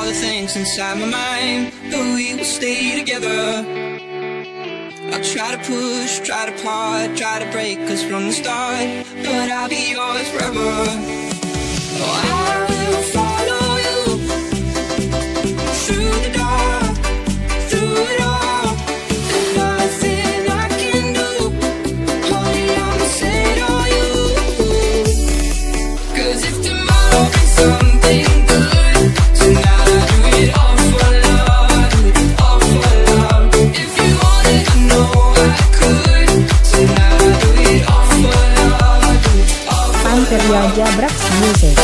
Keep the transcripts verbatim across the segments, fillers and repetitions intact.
all the things inside my mind, but we will stay together. I'll try to push, try to part, try to break us from the start, but I'll be yours forever. Oh, I will follow you through the dark, through it all. There's nothing I can do, honey, I'ma say to you. 'Cause if tomorrow brings something good, tonight I do it all for love, do it all for love. If you wanted to know I could, tonight I do it all for love, do it all for love. Panteria Jabrax Music.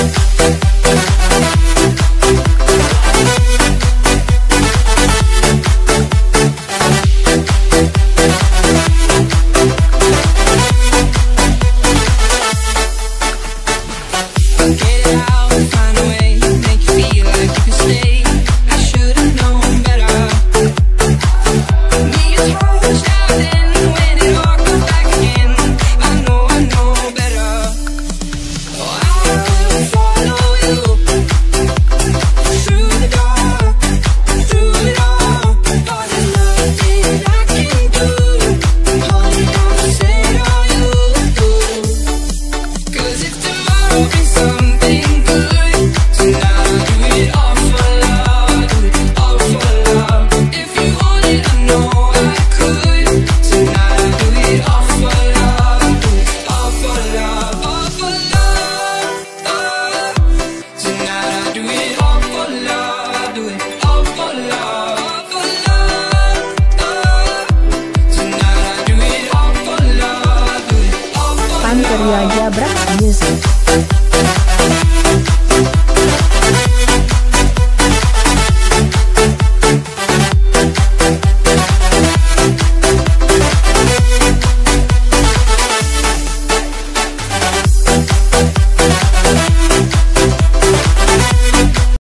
Panteria Jabrax Music.